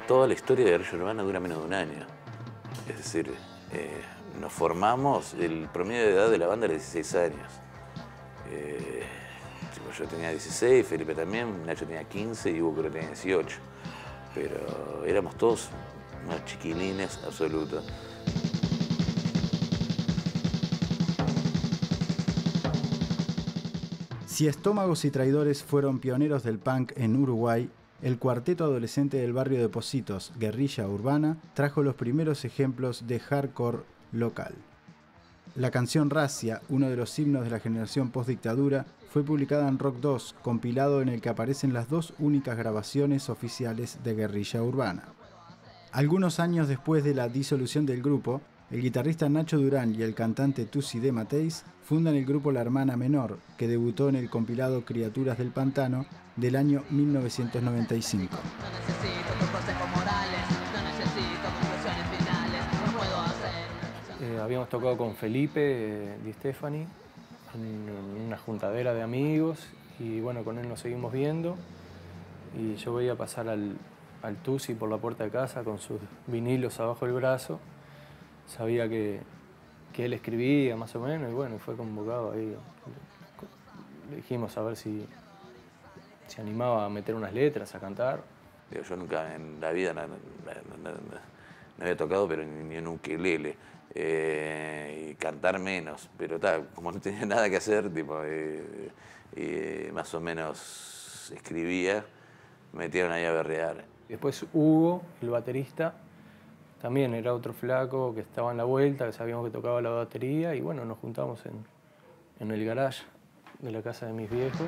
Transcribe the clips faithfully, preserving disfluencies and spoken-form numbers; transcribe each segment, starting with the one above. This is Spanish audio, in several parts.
toda la historia de Guerrilla Urbana dura menos de un año. Es decir, eh, nos formamos, el promedio de edad de la banda era dieciséis años. Eh, yo tenía dieciséis, Felipe también, Nacho tenía quince y Hugo creo que tenía dieciocho. Pero éramos todos unos chiquilines absolutos. Si Estómagos y Traidores fueron pioneros del punk en Uruguay, el cuarteto adolescente del barrio de Pocitos, Guerrilla Urbana, trajo los primeros ejemplos de hardcore local. La canción Racia, uno de los himnos de la generación postdictadura, fue publicada en Rock dos, compilado en el que aparecen las dos únicas grabaciones oficiales de Guerrilla Urbana. Algunos años después de la disolución del grupo, el guitarrista Nacho Durán y el cantante Tusi de Mateis fundan el grupo La Hermana Menor, que debutó en el compilado Criaturas del Pantano del año mil novecientos noventa y cinco. No necesito tus consejos morales, no necesito conclusiones finales, no puedo hacer... Eh, habíamos tocado con Felipe eh, Di Stefani en una juntadera de amigos y bueno, con él nos seguimos viendo y yo veía pasar al, al Tusi por la puerta de casa con sus vinilos abajo del brazo. Sabía que, que él escribía más o menos y bueno, fue convocado ahí. Le dijimos a ver si se animaba a meter unas letras, a cantar. Yo nunca en la vida no, no, no, no, no había tocado, pero ni, ni en un ukelele. Eh, y cantar menos, pero tal, como no tenía nada que hacer, tipo, eh, eh, más o menos escribía, me metieron ahí a berrear. Después Hugo, el baterista, también era otro flaco que estaba en la vuelta, que sabíamos que tocaba la batería y bueno, nos juntamos en, en el garage de la casa de mis viejos.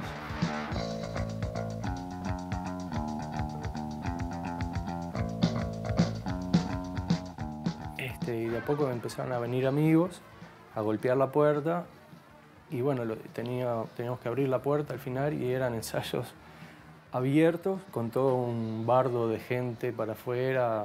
Este, y de a poco empezaron a venir amigos a golpear la puerta y bueno, lo, tenía, teníamos que abrir la puerta al final y eran ensayos abiertos con todo un bardo de gente para afuera.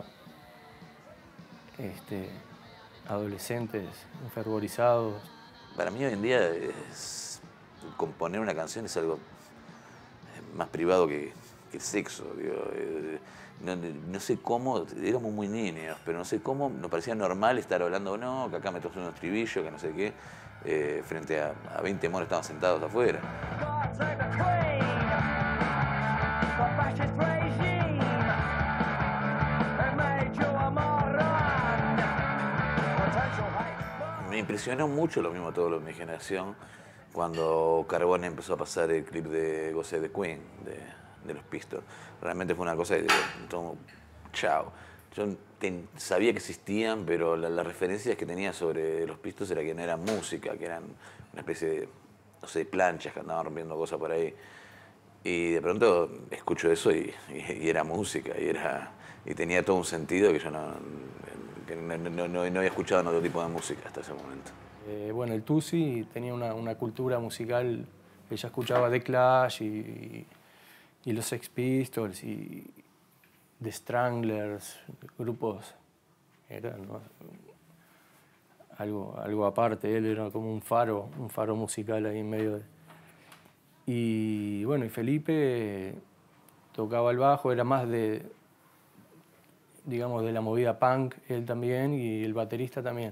Este, adolescentes enfervorizados. Para mí hoy en día es, componer una canción es algo más privado que, que el sexo. Digo, eh, no, no sé cómo, éramos muy niños, pero no sé cómo nos parecía normal estar hablando, no, que acá me tocan unos estribillos, que no sé qué, eh, frente a, a veinte monos que estaban sentados afuera. Me impresionó mucho lo mismo todo lo de mi generación cuando Carbone empezó a pasar el clip de Goce de Queen, de, de los Pistols. Realmente fue una cosa de todo, chao. Yo ten, sabía que existían, pero las la referencias que tenía sobre los Pistols era que no eran música, que eran una especie de, no sé, de planchas que andaban rompiendo cosas por ahí. Y de pronto escucho eso y, y, y era música, y, era, y tenía todo un sentido que yo no, que no, no, no, no había escuchado en otro tipo de música hasta ese momento. Eh, bueno, el Tusi tenía una, una cultura musical, ella escuchaba The Clash y, y los Sex Pistols y The Stranglers, grupos, era, ¿no? algo, algo aparte, él era como un faro, un faro musical ahí en medio de... Y bueno, y Felipe tocaba el bajo, era más de, digamos, de la movida punk, él también, y el baterista también.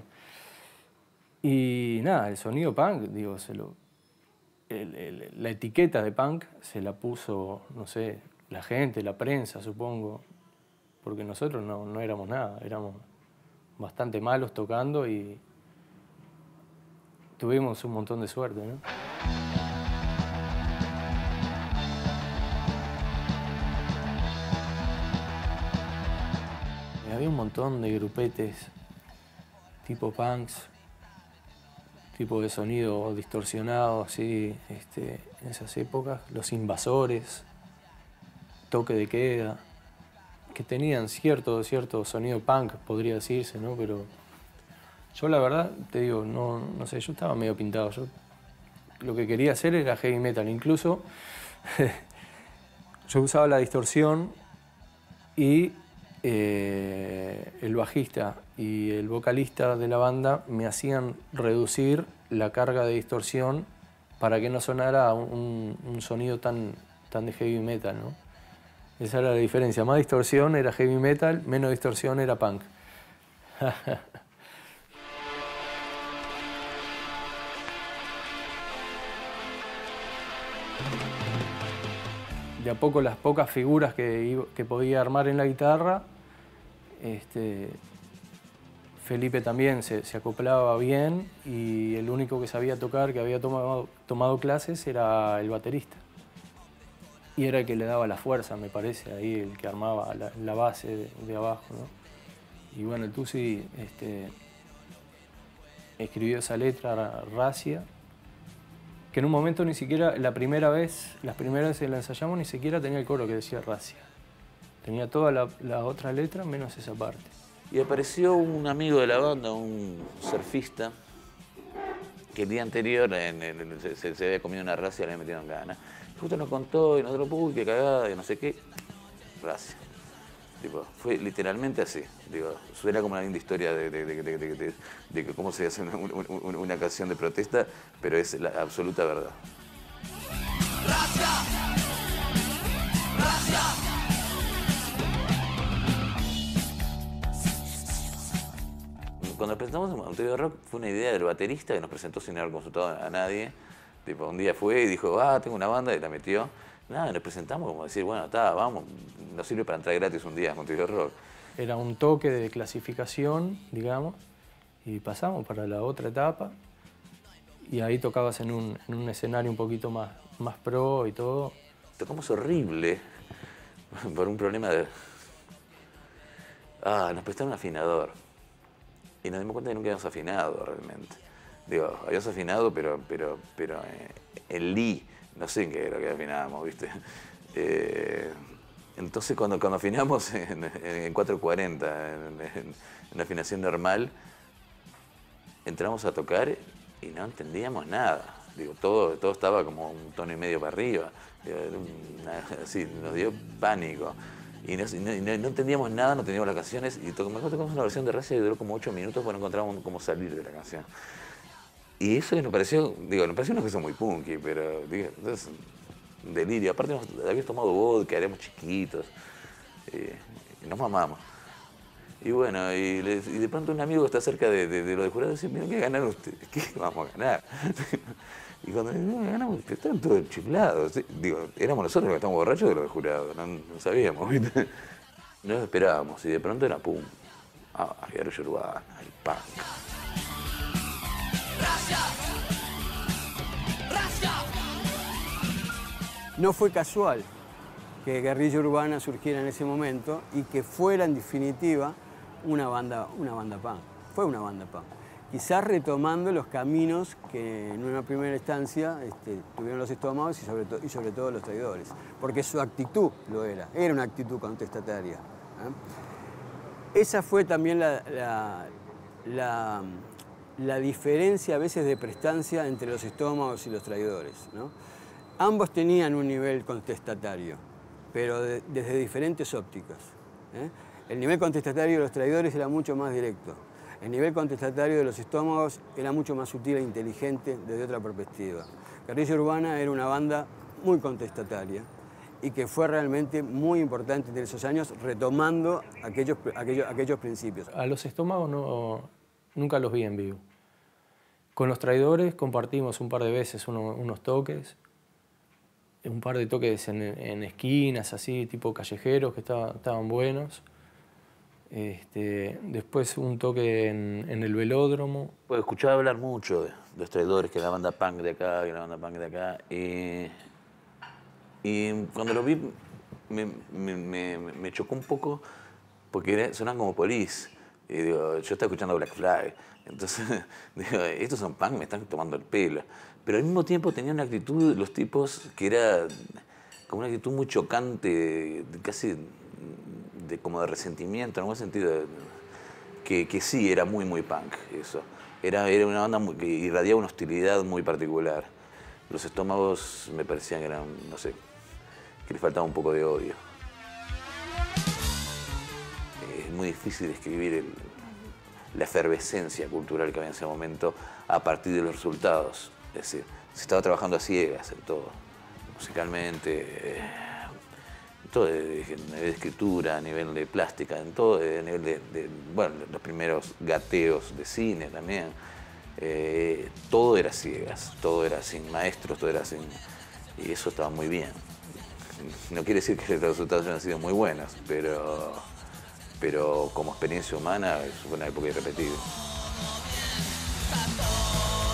Y nada, el sonido punk, digo, se lo, el, el, la etiqueta de punk se la puso, no sé, la gente, la prensa, supongo, porque nosotros no, no éramos nada, éramos bastante malos tocando y tuvimos un montón de suerte, ¿no? Había un montón de grupetes tipo punks, tipo de sonido distorsionado, así, este, en esas épocas. Los Invasores, Toque de Queda, que tenían cierto, cierto sonido punk, podría decirse, ¿no? Pero yo la verdad, te digo, no, no sé, yo estaba medio pintado. Yo lo que quería hacer era heavy metal. Incluso yo usaba la distorsión y Eh, el bajista y el vocalista de la banda me hacían reducir la carga de distorsión para que no sonara un, un sonido tan, tan de heavy metal, ¿no? Esa era la diferencia. Más distorsión era heavy metal, menos distorsión era punk. De a poco las pocas figuras que, iba, que podía armar en la guitarra, este, Felipe también se, se acoplaba bien y el único que sabía tocar, que había tomado, tomado clases, era el baterista. Y era el que le daba la fuerza, me parece, ahí el que armaba la, la base de, de abajo, ¿no? Y bueno, el Tusi este, escribió esa letra, Racia, que en un momento ni siquiera, la primera vez, las primeras veces que la ensayamos, ni siquiera tenía el coro que decía Racia. Tenía toda la, la otra letra menos esa parte. Y apareció un amigo de la banda, un surfista, que el día anterior en el, se, se había comido una racia y le metieron ganas. Justo nos contó y nosotros, uy, qué cagada, y no sé qué, racia. Tipo, fue literalmente así. Digo, suena como una linda historia de, de, de, de, de, de, de cómo se hace una, una, una canción de protesta, pero es la absoluta verdad. ¡Racia! ¡Racia! Cuando presentamos en Montevideo Rock fue una idea del baterista que nos presentó sin haber consultado a nadie. Tipo, un día fue y dijo, ah, tengo una banda, y la metió. Nada, nos presentamos como decir, bueno, está, vamos, nos sirve para entrar gratis un día a Montevideo Rock. Era un toque de clasificación, digamos, y pasamos para la otra etapa. Y ahí tocabas en un, en un escenario un poquito más, más pro y todo. Tocamos horrible por un problema de... Ah, nos prestaron un afinador. Y nos dimos cuenta que nunca habíamos afinado realmente. Digo, habíamos afinado, pero, pero, pero eh, en Lee, no sé en qué era que afinábamos, ¿viste? Eh, entonces cuando, cuando afinamos en, en cuatrocientos cuarenta, en, en, en afinación normal, entramos a tocar y no entendíamos nada. Digo, todo, todo estaba como un tono y medio para arriba. Digo, una, así, nos dio pánico. Y no, no, no entendíamos nada, no teníamos las canciones. Y tocamos, tocamos una versión de Racia que duró como ocho minutos porque no encontrábamos cómo salir de la canción. Y eso nos pareció, digo, nos pareció una cosa muy punky, pero digo, entonces, un delirio. Aparte nos habíamos tomado vodka, éramos chiquitos, eh, y nos mamamos. Y bueno, y, le, y de pronto un amigo que está cerca de, de, de los de jurado dice, miren, ¿qué ganaron ustedes? ¿Qué vamos a ganar? Y cuando no, ganamos, estaban todos chiflados. Digo, éramos nosotros los que estábamos borrachos de los de jurado, no, no sabíamos, ¿viste? No nos esperábamos, y de pronto era pum. Ah, Guerrilla Urbana, el punk. No fue casual que Guerrilla Urbana surgiera en ese momento y que fuera en definitiva una banda, una banda punk. Fue una banda punk. Quizás retomando los caminos que en una primera instancia este, tuvieron los Estómagos y sobre, to y sobre todo los Traidores. Porque su actitud lo era, era una actitud contestataria. ¿eh? Esa fue también la, la, la, la diferencia a veces de prestancia entre los Estómagos y los Traidores, ¿no? Ambos tenían un nivel contestatario, pero de, desde diferentes ópticas. ¿eh? El nivel contestatario de los Traidores era mucho más directo. El nivel contestatario de los Estómagos era mucho más sutil e inteligente desde otra perspectiva. Guerrilla Urbana era una banda muy contestataria y que fue realmente muy importante en esos años retomando aquellos, aquellos, aquellos principios. A los Estómagos no, nunca los vi en vivo. Con los Traidores compartimos un par de veces uno, unos toques, un par de toques en, en esquinas, así, tipo callejeros, que estaba, estaban buenos. Este, después un toque en, en el Velódromo. Pues escuchaba hablar mucho de, de los Traidores, que es la banda punk de acá, que es la banda punk de acá. Y, y cuando lo vi me, me, me, me chocó un poco porque sonaban como Police. Y digo, yo estaba escuchando Black Flag. Entonces, digo, estos son punk, me están tomando el pelo. Pero al mismo tiempo tenían una actitud, los tipos, que era como una actitud muy chocante, casi de, como de resentimiento, en algún sentido, que, que sí, era muy, muy punk eso. Era, era una banda muy, que irradiaba una hostilidad muy particular. Los Estómagos me parecían que eran, no sé, que les faltaba un poco de odio. Es muy difícil describir el, la efervescencia cultural que había en ese momento a partir de los resultados. Es decir, se estaba trabajando a ciegas en todo, musicalmente, eh, todo de, de, nivel de escritura, a nivel de plástica, en todo, a nivel de, de, bueno, los primeros gateos de cine también. Eh, todo era ciegas, todo era sin maestros, todo era sin... Y eso estaba muy bien. No quiere decir que los resultados hayan sido muy buenos, pero, pero como experiencia humana es una época irrepetible.